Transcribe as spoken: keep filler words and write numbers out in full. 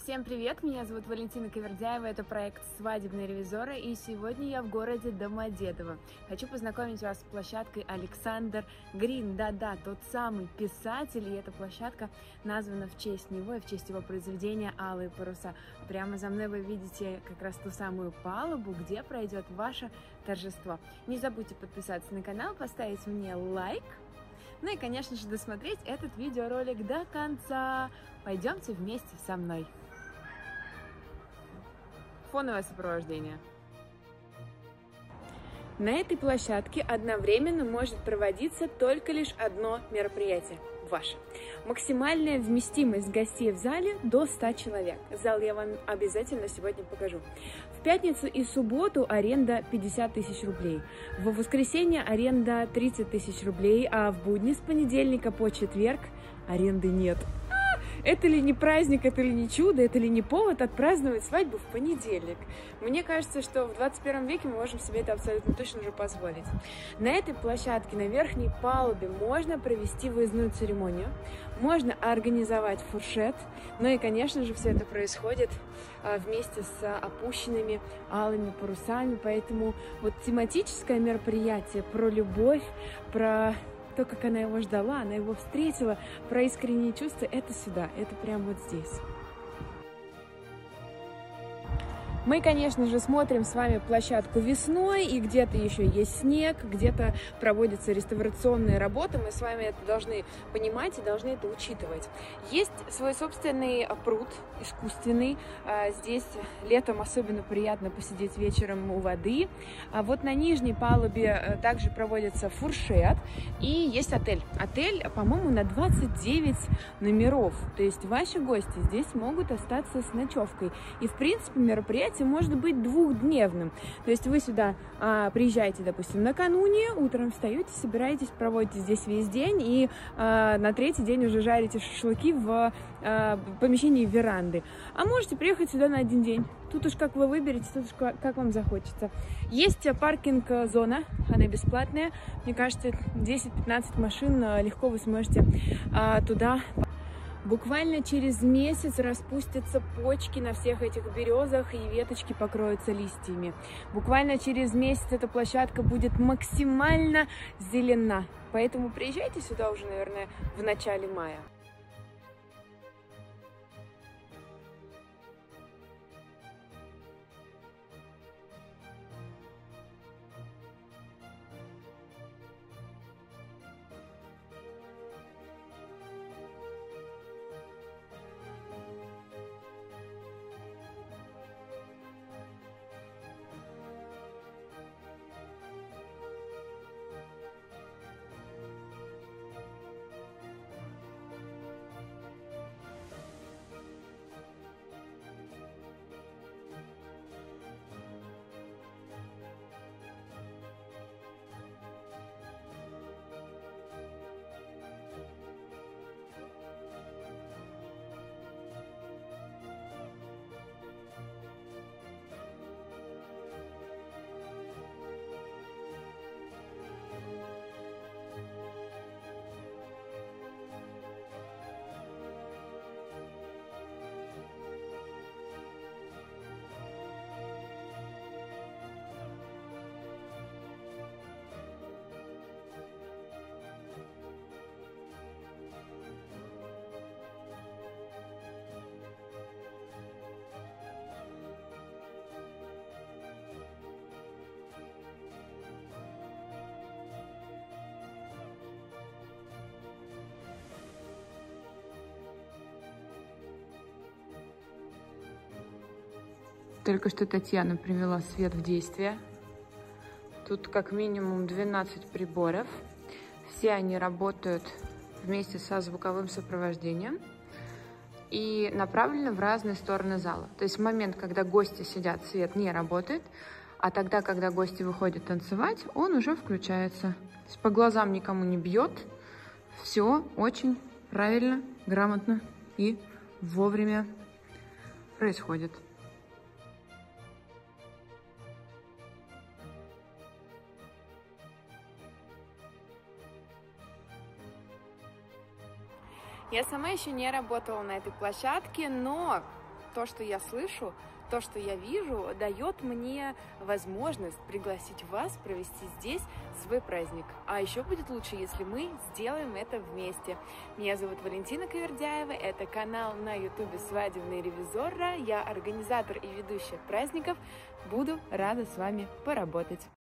Всем привет, меня зовут Валентина Ковердяева, это проект «Свадебные ревизоры», и сегодня я в городе Домодедово. Хочу познакомить вас с площадкой Александр Грин, да-да, тот самый писатель, и эта площадка названа в честь него и в честь его произведения «Алые паруса». Прямо за мной вы видите как раз ту самую палубу, где пройдет ваше торжество. Не забудьте подписаться на канал, поставить мне лайк, ну и, конечно же, досмотреть этот видеоролик до конца. Пойдемте вместе со мной. Фоновое сопровождение. На этой площадке одновременно может проводиться только лишь одно мероприятие – ваше. Максимальная вместимость гостей в зале до ста человек. Зал я вам обязательно сегодня покажу. В пятницу и субботу аренда пятьдесят тысяч рублей. В воскресенье аренда тридцать тысяч рублей, а в будни с понедельника по четверг аренды нет. Это ли не праздник, это ли не чудо, это ли не повод отпраздновать свадьбу в понедельник? Мне кажется, что в двадцать первом веке мы можем себе это абсолютно точно уже позволить. На этой площадке, на верхней палубе, можно провести выездную церемонию, можно организовать фуршет, ну и, конечно же, все это происходит вместе с опущенными алыми парусами, поэтому вот тематическое мероприятие про любовь, про то, как она его ждала, она его встретила, про искренние чувства, это сюда, это прямо вот здесь. Мы, конечно же, смотрим с вами площадку весной, и где-то еще есть снег, где-то проводятся реставрационные работы. Мы с вами это должны понимать и должны это учитывать. Есть свой собственный пруд, искусственный. Здесь летом особенно приятно посидеть вечером у воды. А вот на нижней палубе также проводится фуршет, и есть отель. Отель, по-моему, на двадцать девять номеров. То есть ваши гости здесь могут остаться с ночевкой. И, в принципе, мероприятие может быть двухдневным. То есть вы сюда а, приезжаете, допустим, накануне, утром встаете, собираетесь, проводите здесь весь день, и а, на третий день уже жарите шашлыки в а, помещении веранды. А можете приехать сюда на один день. Тут уж как вы выберете, тут уж как, как вам захочется. Есть паркинг-зона, она бесплатная. Мне кажется, десять-пятнадцать машин легко вы сможете а, туда. Буквально через месяц распустятся почки на всех этих березах, и веточки покроются листьями. Буквально через месяц эта площадка будет максимально зелена. Поэтому приезжайте сюда уже, наверное, в начале мая. Только что Татьяна привела свет в действие. Тут как минимум двенадцать приборов. Все они работают вместе со звуковым сопровождением и направлены в разные стороны зала. То есть в момент, когда гости сидят, свет не работает, а тогда, когда гости выходят танцевать, он уже включается. То есть по глазам никому не бьет. Все очень правильно, грамотно и вовремя происходит. Я сама еще не работала на этой площадке, но то, что я слышу, то, что я вижу, дает мне возможность пригласить вас провести здесь свой праздник. А еще будет лучше, если мы сделаем это вместе. Меня зовут Валентина Ковердяева, это канал на ютубе «Свадебный ревизор». Я организатор и ведущая праздников. Буду рада с вами поработать.